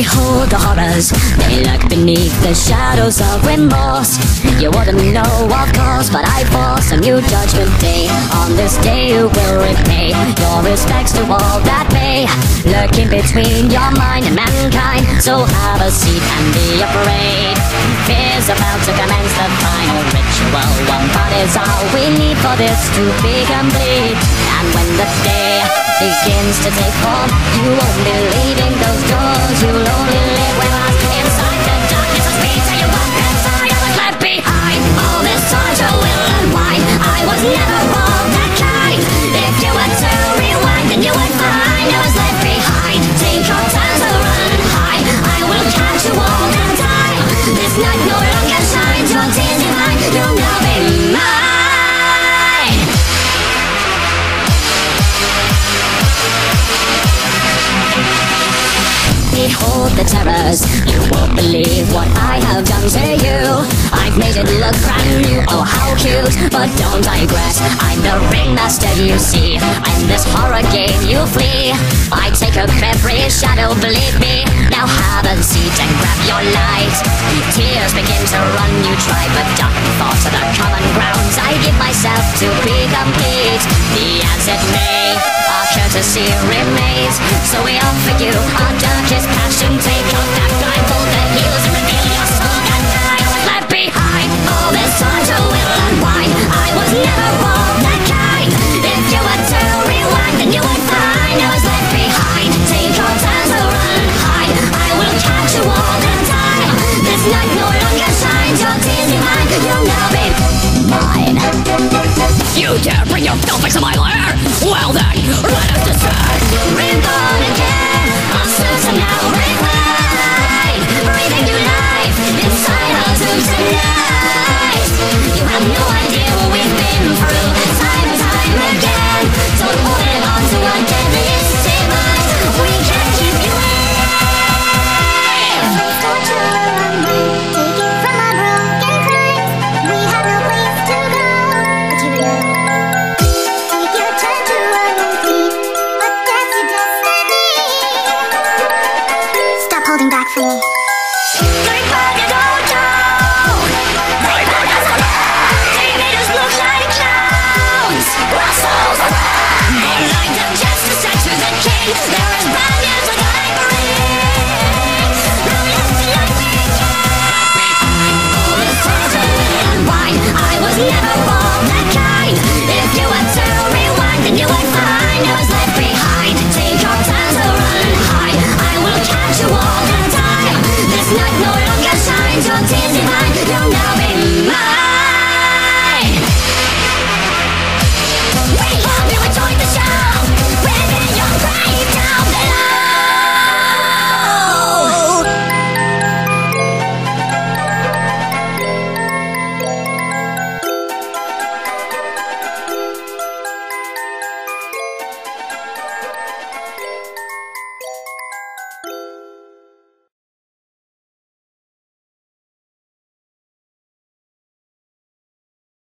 Behold the horrors, they lurk beneath the shadows of remorse. You wouldn't know, of course, but I force a new judgment day. On this day you will repay your respects to all that may lurk in between your mind and mankind. So have a seat and be afraid. Fear's about to commence the final ritual. One part is all we need for this to be complete. And when the day begins to take form, you won't be leaving those doors. You'll only live with us inside the darkness of speed. So you won't get tired of what's left behind. All this torture will unwind. I was never of that kind. If you were to rewind, then you would find I was left behind. Take your time to run and hide. I will catch you all the time. This night no longer shines. Your tears in mine. You'll now be mine. Behold the terrors, you won't believe what I have done to you. I've made it look brand new, oh how cute. But don't digress, I'm the ringmaster you see. I'm this horror game you flee. I take up every shadow, believe me. Now have a seat and grab your light. Tears begin to run, you try, but dark thoughts are the common grounds. I give myself to be complete. Be as it may, our courtesy remains. So we offer you our darkest passion. Take off that blindfold, the heels, and reveal your soul that dies. Left behind, all this torture will unwind. I was never of that kind. If you were to rewind, then you would find I was left behind. Take your time to run and hide. I will catch you all the time. This night no longer shines. Your tears in mine. You'll now be mine. You dare bring your filth into my lair? Well then, let us descend. Reborn again. Our souls are now reclined, breathing new life inside our tombs tonight. You have no idea what we've been through, time and time again. Don't hold it on to our deadliest demise. We can't keep you alive. Torture our mind, take it from our broken crimes. We have no place to go but you alone. Take your turn to run and flee, but that's your destiny. Stop holding back from me. They burned it all down. They burned us alive. They made us look like clowns. Our souls are burned. They lined up just to send to the king. There is bad news I gotta bring. Now we have to let me go. Behind all this torture will unwind. I was never of that kind. If you were to rewind, then you would find I was left behind. Take your time to run and hide. I will catch you all the time. This night no longer shines. Your tears